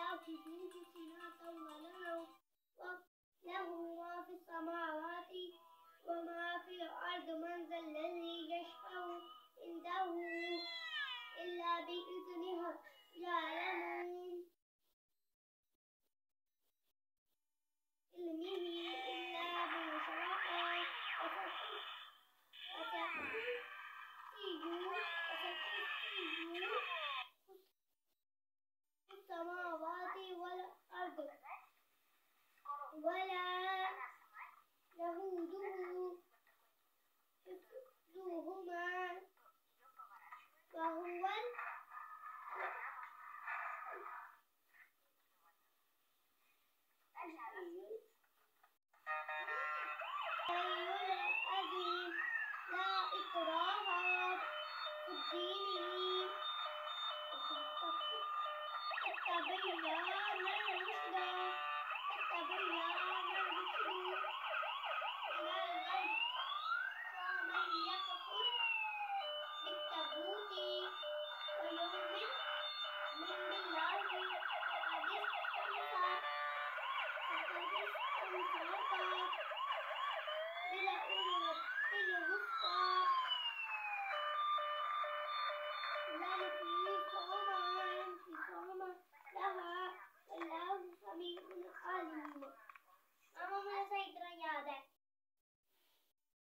فيه سنة ولنا له ما في السماوات وما في الأرض من ذا الذي يشفع عنده إلا بإذنه يعلم علمه إلا بشرعه السماوات والأرض ولا يهوده حفظهما وهو العظيم. لا إكراه في الدين قد تبين الرشد من الغي ومن يكفر بالطاغوت ويؤمن بالله فقد استمسك بالعروة الوثقى لا